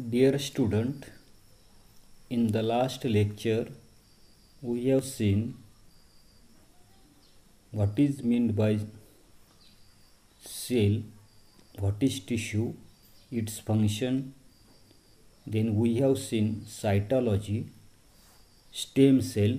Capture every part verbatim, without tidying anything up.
Dear student, in the last lecture we have seen what is meant by cell, what is tissue, its function. Then we have seen cytology, stem cell.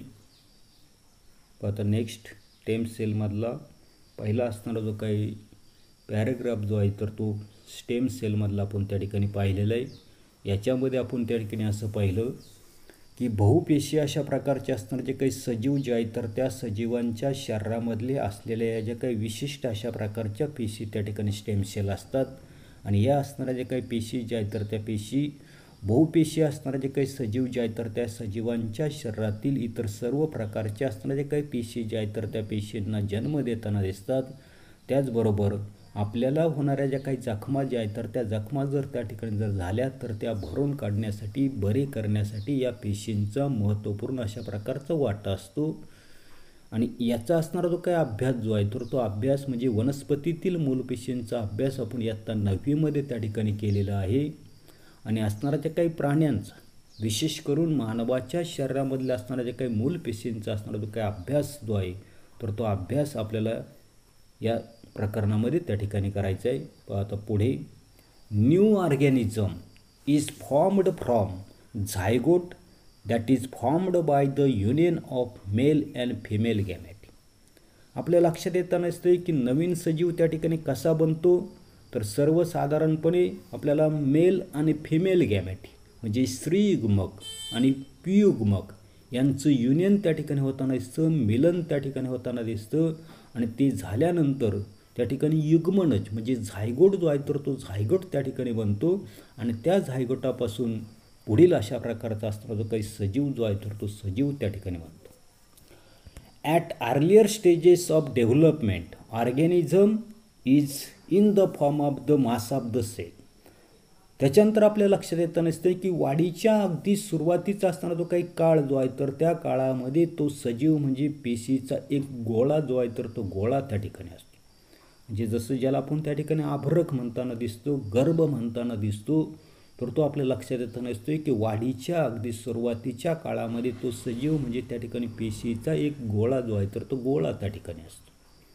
आता next stem सेलमधला पहिला असणारा जो काही paragraph जो आहे तर तो स्टेम सेलमधला आपण त्या ठिकाणी पाहिलेला आहे. याच्यामध्ये आपण त्या ठिकाणी असं पाहिलं की बहुपेशी अशा प्रकारचे असणारे जे काही सजीव जे आहेत तर त्या सजीवांच्या शरीरामधले असलेल्या ज्या काही विशिष्ट अशा प्रकारच्या पेशी त्या ठिकाणी स्टेम सेल असतात. आणि या असणाऱ्या जे काही पेशी जे आहेत तर त्या पेशी बहुपेशी असणारे जे काही सजीव जे आहेत तर त्या सजीवांच्या शरीरातील इतर सर्व प्रकारच्या असणारे जे काही पेशी जे आहेत तर त्या पेशींना जन्म देताना दिसतात. त्याचबरोबर आपल्याला होणाऱ्या ज्या काही जखमा ज्या आहेत तर त्या जखमा जर त्या ठिकाणी जर झाल्या तर त्या भरून काढण्यासाठी बरे करण्यासाठी या पेशींचा महत्त्वपूर्ण अशा प्रकारचा वाटा असतो. आणि याचा असणारा जो काही अभ्यास जो आहे तर तो अभ्यास म्हणजे वनस्पतीतील मूलपेशींचा अभ्यास आपण इयत्ता नववीमध्ये त्या ठिकाणी केलेला आहे. आणि असणाऱ्या ज्या काही प्राण्यांचा विशेष करून मानवाच्या शरीरामधल्या असणाऱ्या ज्या काही मूलपेशींचा असणारा जो काही अभ्यास जो आहे तर तो अभ्यास आपल्याला या प्रकरणामध्ये त्या ठिकाणी करायचा आहे. आता पुढे new organism is formed from zygote that is formed by the union of male and female gamete. आपल्या लक्षात येताना असते की नवीन सजीव त्या ठिकाणी कसा बनतो तर सर्वसाधारणपणे आपल्याला मेल आणि फिमेल गॅमेट म्हणजे स्त्रीयुग्मक आणि पुंयुग्मक यांचं युनियन त्या ठिकाणी होताना दिसतं, मिलन त्या ठिकाणी होताना दिसतं. आणि ते झाल्यानंतर त्या ठिकाणी युग्मनज म्हणजे झायगोट जो आहे तर तो झायगोट त्या ठिकाणी बनतो. आणि त्या झायगोटापासून पुढील अशा प्रकारचा असणारा जो काही सजीव जो आहे तर तो सजीव त्या ठिकाणी बनतो. At earlier stages of development organism is in the form of the mass of the cell. त्याच्यानंतर आपल्या लक्षात येतं नसते की वाढीच्या अगदी सुरुवातीचा असणारा जो काही काळ जो आहे तर त्या काळामध्ये तो सजीव म्हणजे पेशीचा एक गोळा जो आहे तर तो गोळा त्या ठिकाणी असतो. म्हणजे जसं ज्याला आपण त्या ठिकाणी आभरक म्हणताना दिसतो, गर्भ म्हणताना दिसतो तर तो आपल्या लक्षात येतं नसतो की वाढीच्या अगदी सुरुवातीच्या काळामध्ये तो सजीव म्हणजे त्या ठिकाणी पेशीचा एक गोळा जो आहे तर तो गोळा त्या ठिकाणी असतो.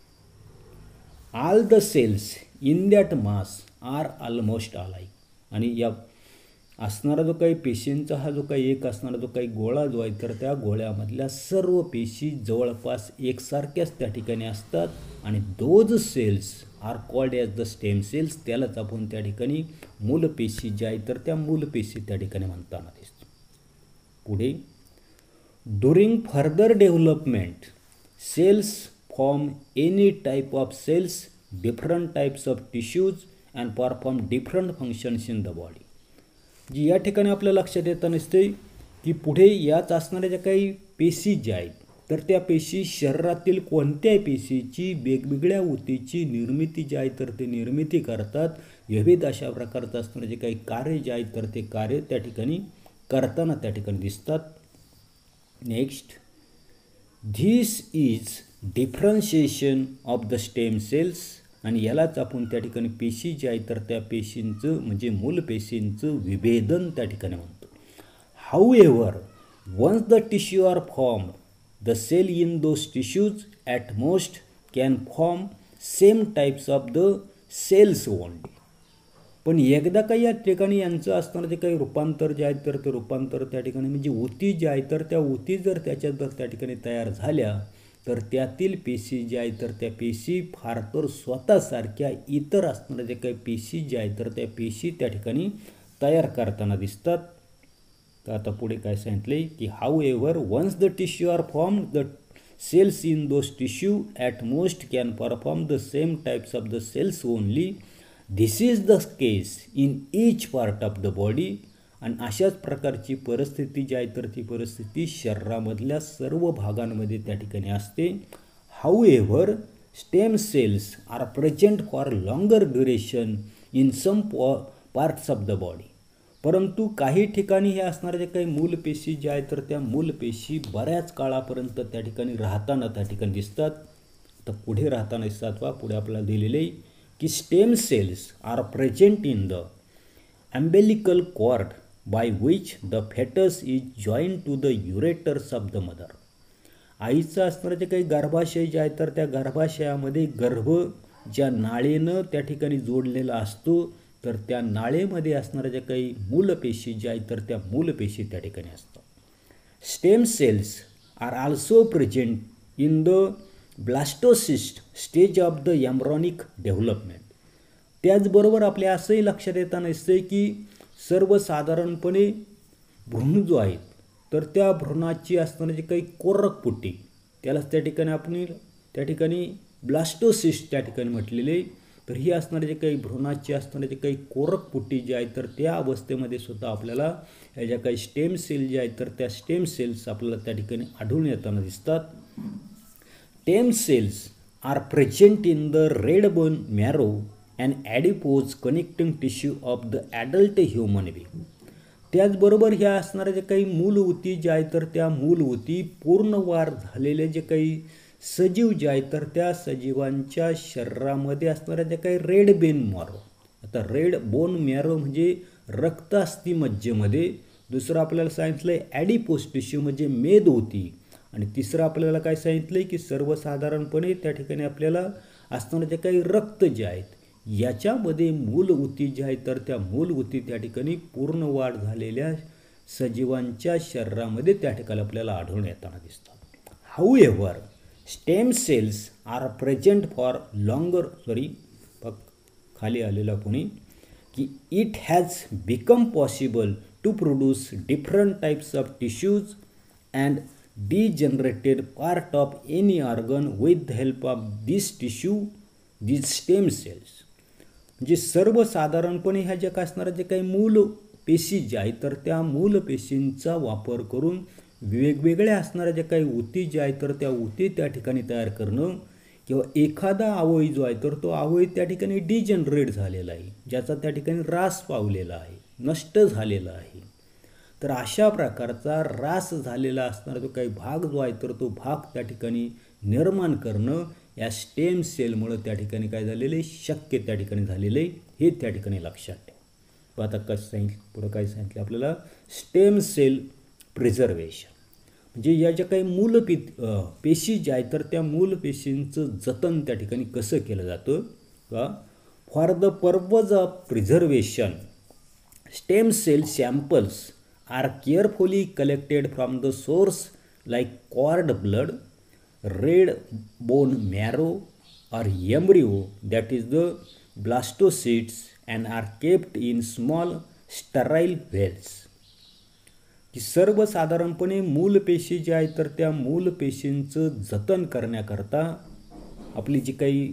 All the cells in that mass are almost alike. आणि या असणारा जो काही पेशींचा हा जो काही एक असणारा जो काही गोळा जो आहे तर त्या गोळ्यामधल्या सर्व पेशी जवळपास एकसारख्याच त्या ठिकाणी असतात. आणि those cells are called as the stem cells. त्यालाच आपण त्या ठिकाणी मूलपेशी ज्या आहेत तर त्या मूलपेशी त्या ठिकाणी म्हणताना दिसतो. पुढे during further development cells form any type of cells, different types of tissues and perform different functions in the body. जी या ठिकाणी आपल्या लक्षात येतं नसते की पुढे याच असणाऱ्या ज्या काही पेशी ज्या आहेत तर त्या पेशी शरीरातील कोणत्याही पेशीची वेगवेगळ्या ऊतीची निर्मिती जी आहे तर ते निर्मिती करतात. विविध अशा प्रकारचं असणारे जे काही कार्य जे आहेत तर ते कार्य त्या ठिकाणी करताना त्या ठिकाणी दिसतात. Next this is differentiation of the stem cells. आणि यालाच आपण त्या ठिकाणी पेशी जी आहे तर त्या पेशींचं म्हणजे मूल पेशींचं विभेदन त्या ठिकाणी म्हणतो. However once the tissue are form the cell in those tissues at most can form same types of the cells only. पण एकदा काही या ठिकाणी यांचं असणारं जे काही रूपांतर जे आहे तर ते रूपांतर त्या ठिकाणी म्हणजे ऊती जे आहे तर त्या ऊती जर त्याच्यात जर त्या ठिकाणी तयार झाल्या तर त्यातील पेशी ज्या आहेत तर त्या पेशी फार तर स्वतःसारख्या इतर असणाऱ्या जे काही पेशी ज्या आहेत तर त्या पेशी त्या ठिकाणी तयार करताना दिसतात. तर आता पुढे काय सांगितले की however once the tissue are form the cells in those tissue at most can perform the same types of the cells only. This is the case in each part of the body. आणि अशाच प्रकारची परिस्थिती जी आहे तर ती परिस्थिती शरीरामधल्या सर्व भागांमध्ये त्या ठिकाणी असते. However stem cells are present for longer duration in some parts of the body. परंतु काही ठिकाणी हे असणारे जे काही मूलपेशी ज्या आहेत तर त्या मूलपेशी बऱ्याच काळापर्यंत त्या ठिकाणी राहताना त्या ठिकाणी दिसतात. तर पुढे राहताना दिसतात वा पुढे आपल्याला दिलेले की stem cells are present in the umbilical cord by which the fetus is joined to the ureters of the mother. आईचं असणारं जे काही गर्भाशय जे आहे तर त्या गर्भाशयामध्ये गर्भ ज्या नाळेनं त्या ठिकाणी जोडलेला असतो तर त्या नाळेमध्ये असणाऱ्या ज्या काही मूलपेशी ज्या आहेत तर त्या मूलपेशी त्या ठिकाणी असतात. Stem cells are also present in the blastocyst stage of the embryonic development. त्याचबरोबर आपल्या असंही लक्षात येताना दिसतंय की सर्वसाधारणपणे भ्रूण जो आहे तर त्या भ्रूणाची असणारी काही कोरकपुटी त्यालाच त्या ठिकाणी आपण त्या ठिकाणी ब्लास्टोसिस्ट त्या ठिकाणी म्हटलेले. तर ही असणारे जे काही भ्रूणाची असणारे जे काही कोरकपुटी जी आहे तर त्या अवस्थेमध्ये सुद्धा आपल्याला या ज्या काही स्टेम सेल जे आहेत तर त्या स्टेम सेल्स आपल्याला त्या ठिकाणी आढळून येताना दिसतात. Stem cells are present in the red bone marrow and adipose connecting tissue of the adult human being. त्याचबरोबर ह्या असणाऱ्या जे काही मूलऊती ज्या आहेत तर त्या मूलऊती पूर्ण वाढ झालेले जे काही सजीव जे आहेत तर त्या सजीवांच्या शरीरामध्ये असणाऱ्या ज्या काही रेड बेन मॅरो. आता रेड बोन मॅरो म्हणजे रक्त अस्थी मज्जेमध्ये. दुसरं आपल्याला सांगितलं आहे ॲडिपोज टिश्यू म्हणजे मेदऊती. आणि तिसरं आपल्याला काय सांगितलं आहे की सर्वसाधारणपणे त्या ठिकाणी आपल्याला असणारं जे काही रक्त जे आहेत याच्यामध्ये मूलऊती ज्या आहेत तर त्या मूलऊती त्या ठिकाणी पूर्ण वाढ झालेल्या सजीवांच्या शरीरामध्ये त्या ठिकाणी आपल्याला आढळून येताना दिसतात. However stem cells are present for longer sorry खाली आलेला कोणी की it has become possible to produce different types of tissues and degenerated part of any organ with the help of this tissue this stem cells. म्हणजे सर्वसाधारणपणे ह्या ज्या काय असणाऱ्या जे काही मूल पेशी ज्या आहेत तर त्या मूल पेशींचा वापर करून वेगवेगळ्या असणाऱ्या ज्या काही ऊती ज्या आहेत तर त्या ऊती त्या ठिकाणी तयार करणं किंवा एखादा अवयव जो आहे तर तो अवयव त्या ठिकाणी डिजनरेट झालेला आहे ज्याचा त्या ठिकाणी ऱ्हास पावलेला आहे नष्ट झालेला आहे. तर अशा प्रकारचा ऱ्हास झालेला असणारा जो काही भाग जो आहे तर तो भाग त्या ठिकाणी निर्माण करणं या स्टेम सेलमुळे त्या ठिकाणी काय झालेलं आहे शक्य त्या ठिकाणी झालेलं आहे हे त्या ठिकाणी लक्षात ठेवा. आता कसं सांगितलं पुढं काय सांगितलं आपल्याला स्टेम सेल प्रिझर्वेशन म्हणजे या ज्या काही मूल पी पेशी ज्या आहेत तर त्या मूल पेशींचं जतन त्या ठिकाणी कसं केलं जातं का for the purpose of preservation stem cell samples are carefully collected from the source like cord blood red bone marrow or embryo that is the blastocysts and are kept in small sterile wells. की सर्वसाधारणपणे मूलपेशी ज्या आहेत तर त्या मूलपेशींचं जतन करण्याकरता आपली जी काही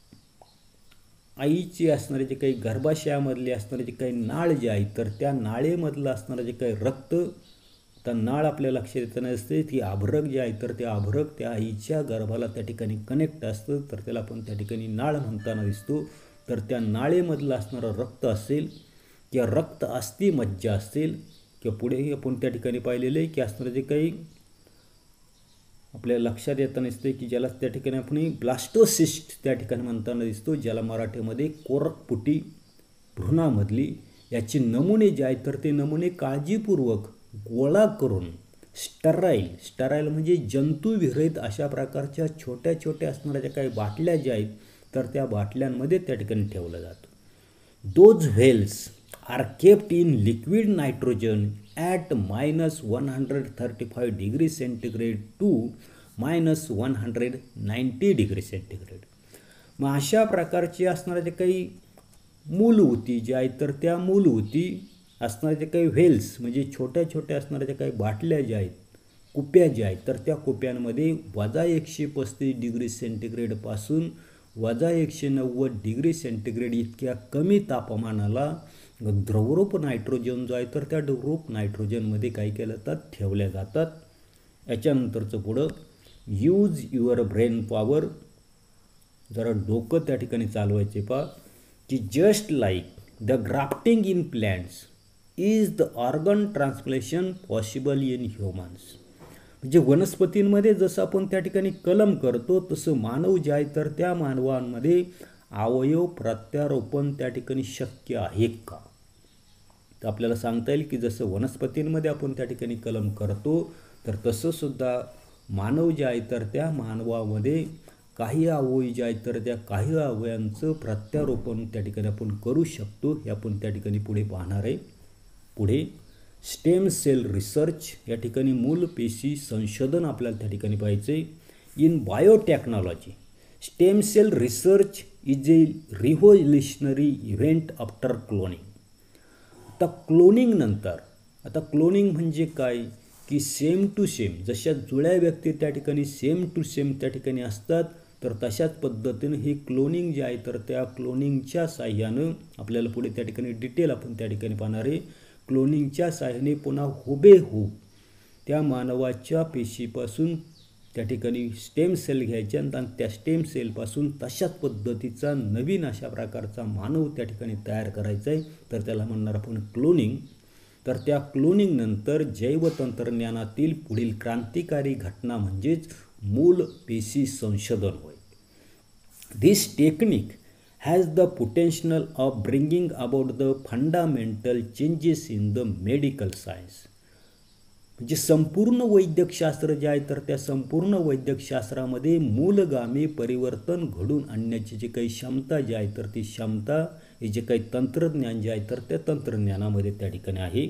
आईची असणारे जे काही गर्भाशयामधली असणारे जे काही नाळ जे आहे तर त्या नाळेमधलं असणारं जे काही रक्त तर नाळ आपल्या लक्षात येताना असते की आभरक जे आहे तर ते आभरक त्या आईच्या गर्भाला त्या ठिकाणी कनेक्ट असतं तर त्याला आपण त्या ठिकाणी नाळ म्हणताना दिसतो. तर त्या नाळेमधलं असणारं रक्त असेल किंवा रक्त अस्थी मज्जा असेल किंवा पुढेही आपण त्या ठिकाणी पाहिलेलं आहे की असणारं जे काही आपल्या लक्षात येताना दिसते की ज्याला त्या ठिकाणी आपण ब्लास्टोसिस्ट त्या ठिकाणी म्हणताना दिसतो ज्याला मराठीमध्ये कोरकपुटी भ्रूणामधली याचे नमुने जे आहेत तर ते नमुने काळजीपूर्वक गोळा करून स्टराईल स्टराईल म्हणजे जंतुविरहित अशा प्रकारच्या छोट्या छोट्या असणाऱ्या ज्या काही बाटल्या ज्या आहेत तर त्या बाटल्यांमध्ये त्या ठिकाणी ठेवलं जातं. Those vials are kept in liquid nitrogen at minus one hundred thirty five degree centigrade to minus one hundred ninety degree centigrade. मग अशा प्रकारची असणाऱ्या ज्या काही मूलऊती ज्या आहेत तर त्या मूलऊती असणाऱ्या जे काही व्हेल्स म्हणजे छोट्या छोट्या असणाऱ्या ज्या काही बाटल्या ज्या आहेत कुप्या ज्या आहेत तर त्या कुप्यांमध्ये वजा एकशे पस्तीस डिग्री सेंटीग्रेडपासून वजा एकशे नव्वद डिग्री सेंटीग्रेड इतक्या कमी तापमानाला द्रवरूप नायट्रोजन जो आहे तर त्या द्रवरूप नायट्रोजनमध्ये काय केलं जातात ठेवल्या जातात. याच्यानंतरचं पुढं यूज युअर ब्रेन पॉवर जरा डोकं त्या ठिकाणी चालवायचे पा की just like the grafting in plants is the organ transplantation possible in humans. म्हणजे वनस्पतींमध्ये जसं आपण त्या ठिकाणी कलम करतो तसं मानव जे आहे तर त्या मानवांमध्ये अवयव प्रत्यारोपण त्या ठिकाणी शक्य आहे का. तर आपल्याला सांगता येईल की जसं वनस्पतींमध्ये आपण त्या ठिकाणी कलम करतो, तर तसंसुद्धा मानव जे आहे तर त्या मानवामध्ये काही अवयव जे आहेत तर त्या काही अवयवांचं प्रत्यारोपण त्या ठिकाणी आपण करू शकतो, हे आपण त्या ठिकाणी पुढे पाहणार आहे. पुढे स्टेम सेल रिसर्च, या ठिकाणी मूल पेशी संशोधन आपल्याला त्या ठिकाणी पाहायचं आहे. In biotechnology stem cell research is a revolutionary event after cloning. आता क्लोनिंग नंतर, आता क्लोनिंग म्हणजे काय की सेम टू सेम, जशा जुळ्या व्यक्ती त्या ठिकाणी सेम टू सेम त्या ठिकाणी असतात, तर तशाच पद्धतीनं हे क्लोनिंग जे आहे तर त्या क्लोनिंगच्या साह्यानं आपल्याला पुढे त्या ठिकाणी डिटेल आपण त्या ठिकाणी पाहणार आहे. क्लोनिंगच्या साह्याने पुन्हा हुबेहूब त्या मानवाच्या पेशीपासून त्या ठिकाणी स्टेम सेल घ्यायच्या आणि त्या स्टेम सेलपासून तशाच पद्धतीचा नवीन अशा प्रकारचा मानव त्या ठिकाणी तयार करायचा आहे, तर त्याला म्हणणार आपण क्लोनिंग. तर त्या क्लोनिंग नंतर जैवतंत्रज्ञानातील पुढील क्रांतिकारी घटना म्हणजेच मूल पेशी संशोधन होय. This technique has the potential of bringing about the fundamental changes in the medical science. म्हणजे संपूर्ण वैद्यकशास्त्र जे आहे तर त्या संपूर्ण वैद्यकशास्त्रामध्ये मूलगामी परिवर्तन घडून आणण्याची जी काही क्षमता जी आहे तर ती क्षमता, हे जे काही तंत्रज्ञान जे आहे तर त्या तंत्रज्ञानामध्ये त्या ठिकाणी आहे.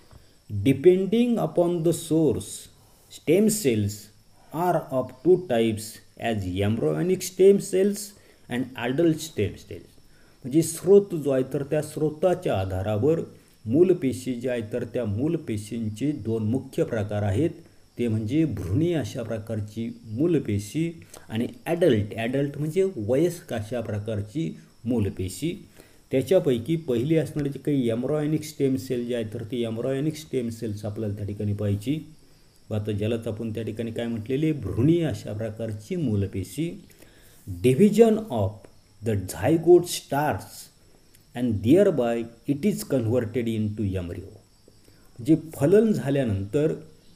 Depending upon the source, stem cells are of two types as embryonic stem cells and adult stem cells. म्हणजे स्रोत जो आहे तर त्या स्रोताच्या आधारावर मूलपेशी जे आहे तर त्या मूलपेशींचे दोन मुख्य प्रकार आहेत. ते म्हणजे भ्रूणी अशा प्रकारची मूलपेशी आणि ॲडल्ट, ॲडल्ट म्हणजे वयस्क अशा प्रकारची मूलपेशी. त्याच्यापैकी पहिली असणारी जी काही एम्ब्रियॉनिक स्टेम सेल जे आहे तर ती एम्ब्रियॉनिक स्टेम सेल्स आपल्याला त्या ठिकाणी पाहिजे. आता ज्यालाच आपण त्या ठिकाणी काय म्हटलेले, भ्रूणी अशा प्रकारची मूलपेशी. Division of the zygote starts and thereby it is converted in to embryo. म्हणजे फलन झाल्यानंतर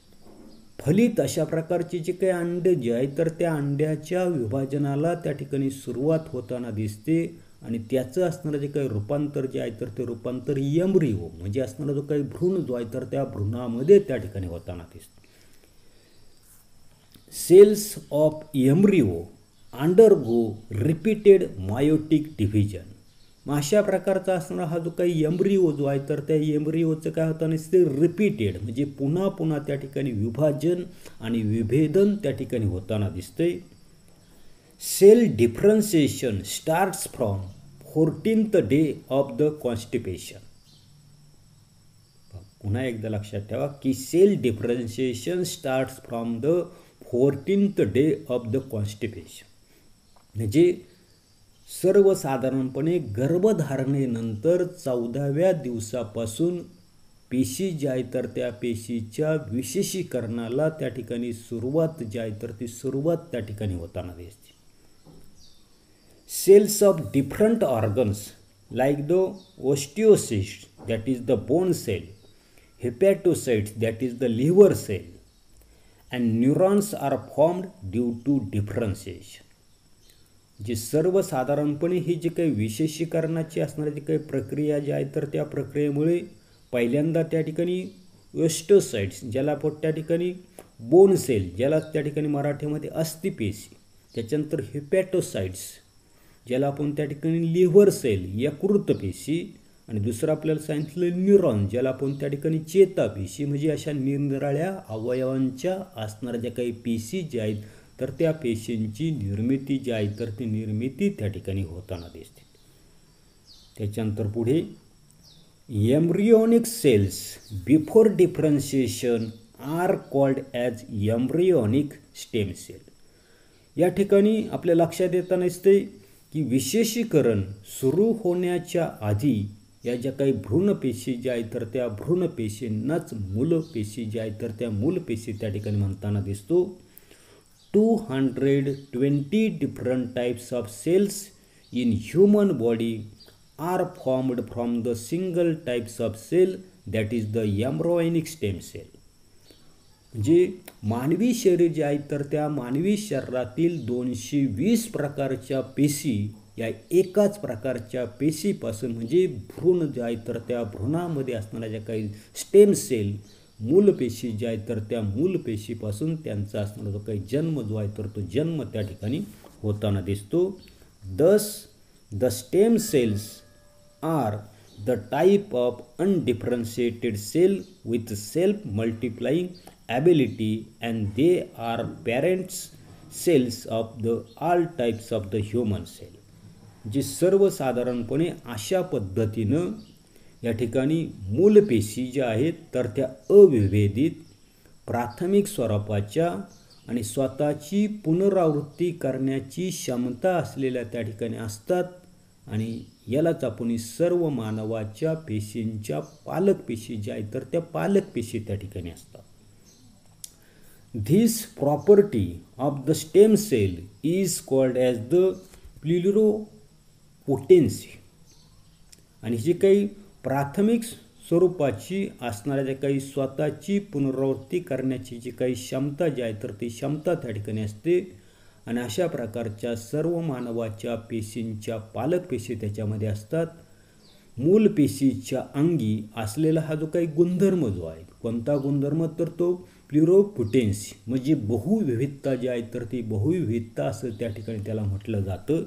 फलित अशा प्रकारचे जे काही अंडे जे आहे तर त्या अंड्याच्या विभाजनाला त्या ठिकाणी सुरुवात होताना दिसते आणि त्याचं असणारं जे काही रूपांतर जे आहे तर ते रूपांतर एम्ब्रिओ म्हणजे असणारा जो काही भ्रूण जो आहे तर त्या भ्रूणामध्ये त्या ठिकाणी होताना दिसतो. Cells of embryo undergo repeated meiotic division. मग अशा प्रकारचा असणारा हा जो काही एम्ब्रिओ जो आहे तर त्या एम्ब्रिओचं काय होतं नसते, रिपीटेड म्हणजे पुन्हा पुन्हा त्या ठिकाणी विभाजन आणि विभेदन त्या ठिकाणी होताना दिसतंय. Cell differentiation starts from fourteenth day of the constipation. पुन्हा एकदा लक्षात ठेवा की cell differentiation starts from the fourteenth day of the constipation. म्हणजे सर्वसाधारणपणे गर्भधारणेनंतर चौदाव्या दिवसापासून पेशी जी आहे तर त्या पेशीच्या विशेषीकरणाला त्या ठिकाणी सुरुवात जी आहे तर ती सुरुवात त्या ठिकाणी होताना दिसते. Cells of different organs like the osteocyte that is the bone cell, hepatocytes that is the liver cell and neurons are formed due to differentiation. जे सर्वसाधारणपणे ही जी काही विशेषीकरणाची असणारी जी काही प्रक्रिया जी आहे तर त्या प्रक्रियेमुळे पहिल्यांदा त्या ठिकाणी ओस्टोसाइट्स ज्याला आपण त्या ठिकाणी बोन सेल ज्याला त्या ठिकाणी मराठीमध्ये अस्थिपेशी, त्याच्यानंतर हेपॅटोसाइट्स ज्याला आपण त्या ठिकाणी लिव्हर सेल यकृत पेशी आणि दुसरं आपल्याला सांगितलं न्यूरॉन ज्याला आपण त्या ठिकाणी चेतापेशी. म्हणजे अशा निरनिराळ्या अवयवांच्या असणाऱ्या ज्या काही पेशी ज्या आहेत तर त्या पेशींची निर्मिती जी आहे तर ती निर्मिती त्या ठिकाणी होताना दिसते. त्याच्यानंतर पुढे embryonic cells before differentiation are called as embryonic stem cell. या ठिकाणी आपल्या लक्षात येताना दिसते की विशेषीकरण सुरू होण्याच्या आधी या ज्या काही भ्रूणपेशी ज्या आहेत तर त्या भ्रूणपेशींनाच मूलपेशी ज्या आहेत तर त्या मूलपेशी त्या ठिकाणी म्हणताना दिसतो. Two hundred twenty different types of cells in human body are formed from the single types of cell that is the embryonic stem cell. म्हणजे मानवी शरीर जे आहे तर त्या मानवी शरीरातील दोनशे वीस प्रकारच्या पेशी या एकाच प्रकारच्या पेशीपासून म्हणजे भ्रूण जे आहे तर त्या भ्रूणामध्ये असणाऱ्या ज्या काही स्टेम सेल मूलपेशी ज्या आहेत तर त्या मूलपेशीपासून त्यांचा असणारा जो काही जन्म जो आहे तर तो जन्म त्या ठिकाणी होताना दिसतो. Thus the stem cells are the type of undifferentiated cell with self multiplying ability and they are parents cells of the all types of the human cell. जी सर्वसाधारणपणे अशा पद्धतीनं या ठिकाणी मूलपेशी ज्या आहेत तर त्या अविभेदित प्राथमिक स्वरूपाच्या आणि स्वतःची पुनरावृत्ती करण्याची क्षमता असलेल्या त्या ठिकाणी असतात आणि यालाच आपण सर्व मानवाच्या पेशींच्या पालक पेशी ज्या आहेत तर त्या पालक पेशी त्या ठिकाणी असतात. This property of the stem cell is called as the pluripotency. आणि जी काही प्राथमिक स्वरूपाची असणाऱ्या ज्या काही स्वतःची पुनरावृत्ती करण्याची जी काही क्षमता जी आहे तर ती क्षमता त्या ठिकाणी असते आणि अशा प्रकारच्या सर्व मानवाच्या पेशींच्या पालक पेशी त्याच्यामध्ये असतात. मूल पेशीच्या अंगी असलेला हा जो काही गुणधर्म जो आहे कोणता गुणधर्म तर तो प्लुरिपोटेन्सी म्हणजे बहुविविधता जी आहे तर ती बहुविविधता असं त्या ठिकाणी त्याला म्हटलं जातं.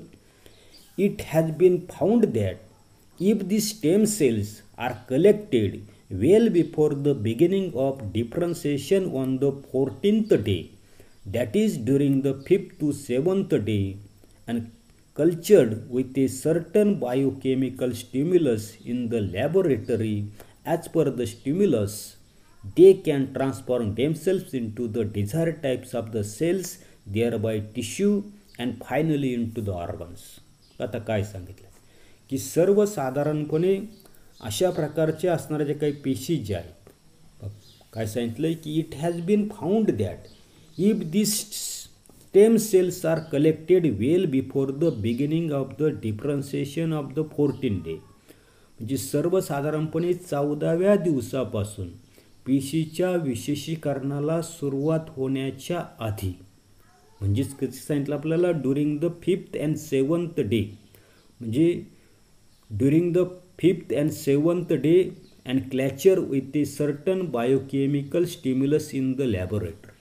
It has been found that if the stem cells are collected well before the beginning of differentiation on the fourteenth day, that is during the fifth to seventh day, and cultured with a certain biochemical stimulus in the laboratory as per the stimulus, they can transform themselves into the desired types of the cells, thereby tissue and finally into the organs. आता काय सांगितलं की सर्वसाधारणपणे अशा प्रकारचे असणाऱ्या ज्या काही पेशी ज्या आहेत काय सांगितलं की it has been found that if this stem cells are collected well before the beginning of the differentiation of the fourteen day. म्हणजे सर्वसाधारणपणे चौदाव्या दिवसापासून पेशीच्या विशेषीकरणाला सुरुवात होण्याच्या आधी म्हणजेच कसं सांगितलं आपल्याला during the fifth and seventh day म्हणजे during the fifth and seventh day and culture with a certain biochemical stimulus in the laboratory.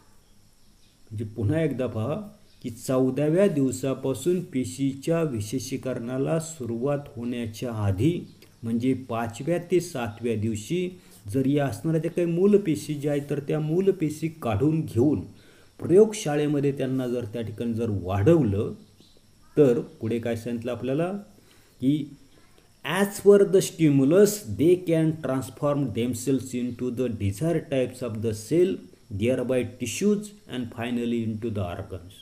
म्हणजे पुन्हा एकदा पहा की चौदाव्या दिवसापासून पेशीच्या विशेषीकरणाला सुरुवात होण्याच्या आधी म्हणजे पाचव्या ते सातव्या दिवशी जर या असणाऱ्या ज्या काही मूलपेशी ज्या आहेत तर त्या मूलपेशी काढून घेऊन प्रयोगशाळेमध्ये त्यांना जर त्या ठिकाणी जर वाढवलं तर पुढे काय सांगितलं आपल्याला की as per the stimulus they can transform themselves into the desired types of the cell, thereby tissues and finally into the organs.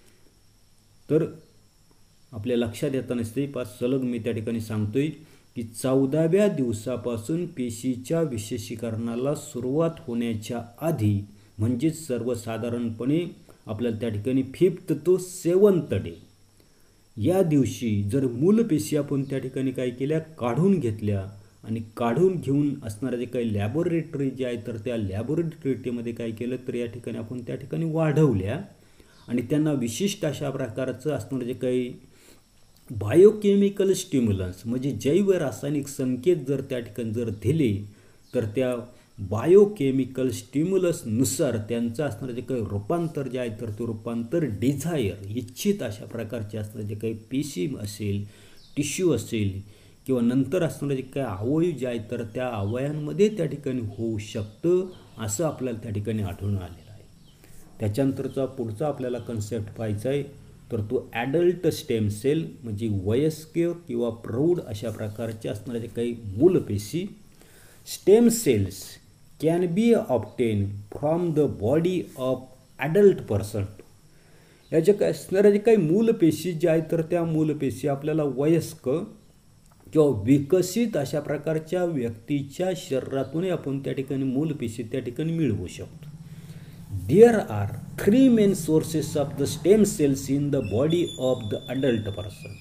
तर आपल्या लक्षात येताना नसते पाच सलग मी त्या ठिकाणी सांगतोय की चौदाव्या दिवसापासून पेशीच्या विशेषीकरणाला सुरुवात होण्याच्या आधी म्हणजेच सर्वसाधारणपणे आपल्याला त्या ठिकाणी फिफ्थ तो सेवन्थ डे या दिवशी जर मूलपेशी आपण त्या ठिकाणी काय केल्या काढून घेतल्या आणि काढून घेऊन असणाऱ्या जे काही लॅबोरेटरी जे आहे तर त्या लॅबोरेटरीमध्ये काय केलं तर या ठिकाणी आपण त्या ठिकाणी वाढवल्या आणि त्यांना विशिष्ट अशा प्रकारचं असणारं जे काही बायोकेमिकल स्टिम्युलन्स म्हणजे जैव रासायनिक संकेत जर त्या ठिकाणी जर दिले तर त्या बायोकेमिकल स्टिम्युलसनुसार त्यांचं असणारं जे काही रूपांतर जे आहे तर ते रूपांतर डिझायर इच्छित अशा प्रकारचे असणारे जे काही पेशी असेल टिश्यू असेल किंवा नंतर असणारे जे काही अवयव जे आहेत तर त्या अवयांमध्ये त्या ठिकाणी होऊ शकतं असं आपल्याला त्या ठिकाणी आढळून आलेलं आहे. त्याच्यानंतरचा पुढचा आपल्याला कन्सेप्ट पाहायचा आहे तर तो ॲडल्ट स्टेम सेल म्हणजे वयस्क किंवा प्रौढ अशा प्रकारचे असणारे जे काही मूलपेशी. Stem cells can be obtained from the body of adult person. या ज्या काय असणाऱ्या जे काही मूलपेशी ज्या आहेत तर त्या मूलपेशी आपल्याला वयस्क किंवा विकसित अशा प्रकारच्या व्यक्तीच्या शरीरातून आपण त्या ठिकाणी मूलपेशी त्या ठिकाणी मिळवू शकतो. There are three main sources of the stem cells in the body of the adult person.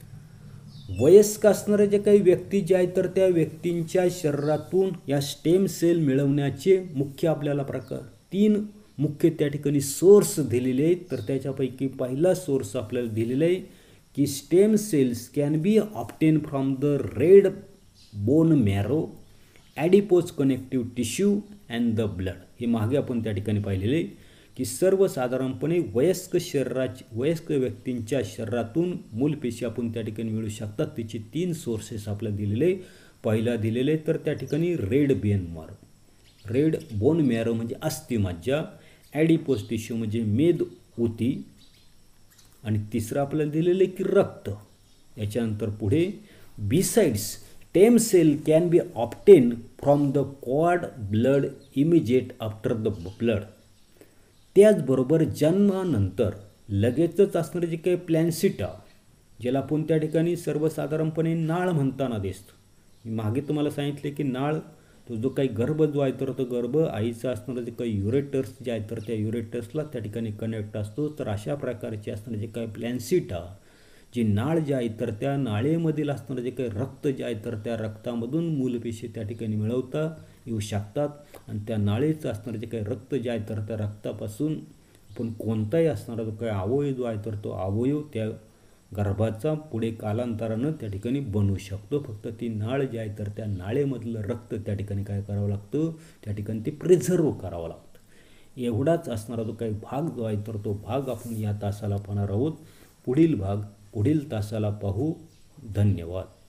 वयस्क असणारे जे काही व्यक्ती जे आहेत तर त्या व्यक्तींच्या शरीरातून या स्टेम सेल मिळवण्याचे मुख्य आपल्याला प्रकार तीन मुख्य त्या ठिकाणी सोर्स दिलेले आहेत. तर त्याच्यापैकी पहिला सोर्स आपल्याला दिलेला आहे की stem cells can be obtain from the red bone marrow, adipose connective tissue and the blood. हे मागे आपण त्या ठिकाणी पाहिलेले की सर्वसाधारणपणे वयस्क शरीराची वयस्क व्यक्तींच्या शरीरातून मूलपेशी आपण त्या ठिकाणी मिळू शकतात. तिचे तीन सोर्सेस आपल्याला दिलेले. पहिला दिलेले तर त्या ठिकाणी red bone marrow, red bone marrow म्हणजे अस्थिमज्जा, ॲडिपोज टिश्यू म्हणजे मेद ऊती, आणि तिसरं आपल्याला दिलेले की रक्त. याच्यानंतर पुढे besides stem cell can be obtain from the cord blood immediate after the blood. त्याचबरोबर जन्मानंतर लगेचच असणारे जे काही प्लॅन्सिटा, ज्याला आपण त्या ठिकाणी सर्वसाधारणपणे नाळ म्हणताना दिसतो. मी मागे तुम्हाला सांगितले की नाळ तो जो काही गर्भ जो आहे तर तो गर्भ आईचा असणारं जे काही युरेटर्स जे आहे तर त्या युरेटर्सला त्या ठिकाणी कनेक्ट असतो. तर अशा प्रकारचे असणारे जे काही प्लॅन्सिटा, जी नाळ जे आहे तर त्या नाळेमधील असणारं जे काही रक्त जे आहे तर त्या रक्तामधून मूलपेशी त्या ठिकाणी मिळवता येऊ शकतात. आणि त्या नाळेचं असणारं जे काही रक्त जे आहे तर त्या रक्तापासून आपण कोणताही असणारा जो काही अवयव जो आहे तर तो अवयव त्या गर्भाचा पुढे कालांतरानं त्या ठिकाणी बनवू शकतो. फक्त ती नाळ जी आहे तर त्या नाळेमधलं रक्त त्या ठिकाणी काय करावं लागतं, त्या ठिकाणी ते प्रिझर्व करावं लागतं. एवढाच असणारा जो काही भाग जो आहे तर तो भाग आपण या तासाला पाहणार आहोत. पुढील भाग पुढील तासाला पाहू. धन्यवाद.